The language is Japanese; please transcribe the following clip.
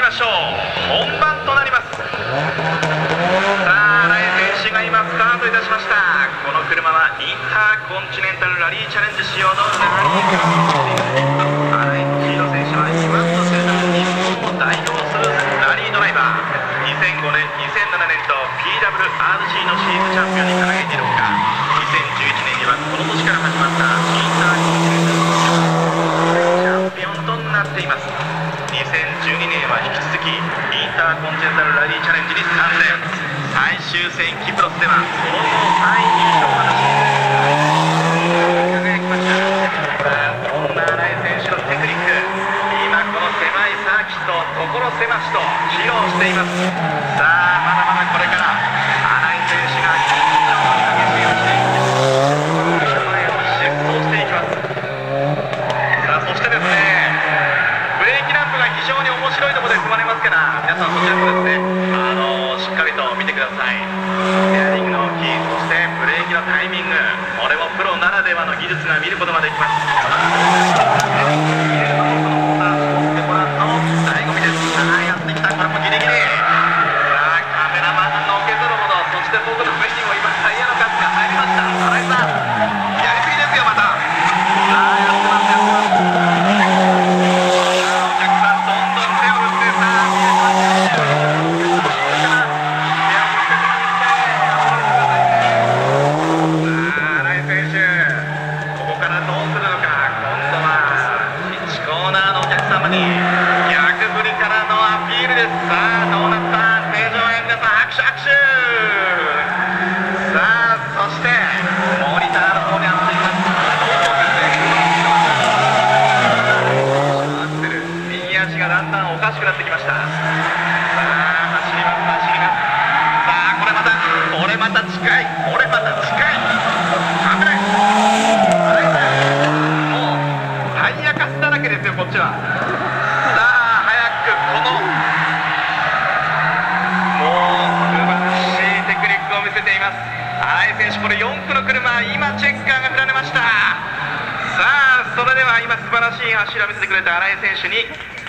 ましょう。本番となります。さあ、新井選手が今スタートいたしました。この車はインターコンチネンタルラリーチャレンジ仕様のラリーカー。新井敏弘選手は今とする日本を代表するラリードライバー。2005年、2007年と PWRC のシーズチャンピオンに輝いているほか、2011年にはこの年から始まったインターコンチネンタルチャンピオンとなっています。2012年は引き続きインターコンチネンタルラリーチャレンジに参戦。最終戦キプロスではその後3位入賞を果たし輝きました。そんな新井選手のテクニック、今この狭いサーキットを所狭しと披露しています。さあ、まだまだこれから新井選手が緊張の激しいうちに前を疾走していきます。さあ、そしてですね、ブレーキランプが非常に面白いところで踏まれますから、皆さんそちらもですね、しっかりと見てください。ステアリングのキー、そしてブレーキのタイミング、これもプロならではの技術が見ることができます。醍醐味です。さあ、やってきた、これもギリギリ。さあ、カメラマンのけぞるほど、そして僕の目にも今タイヤの数が入りました。新井さん、やりすぎですよ、また。さあ、やってます、やってます。お客さんどんどん手を振って、さあ、見えました。逆振りからのアピールです。さあ、どうなった？成城園皆さん拍手拍手。さあ、そしてモニターの方に歩いています。アクセル、右足がだんだんおかしくなってきました。さあ、走ります走ります。さあ、これまた近い、これまた近い。危ない。もうタイヤカスだらけですよ、こっちは。新井選手、これ4区の車、今チェッカーが振られました。さあ、それでは今素晴らしい走りを見せてくれた新井選手に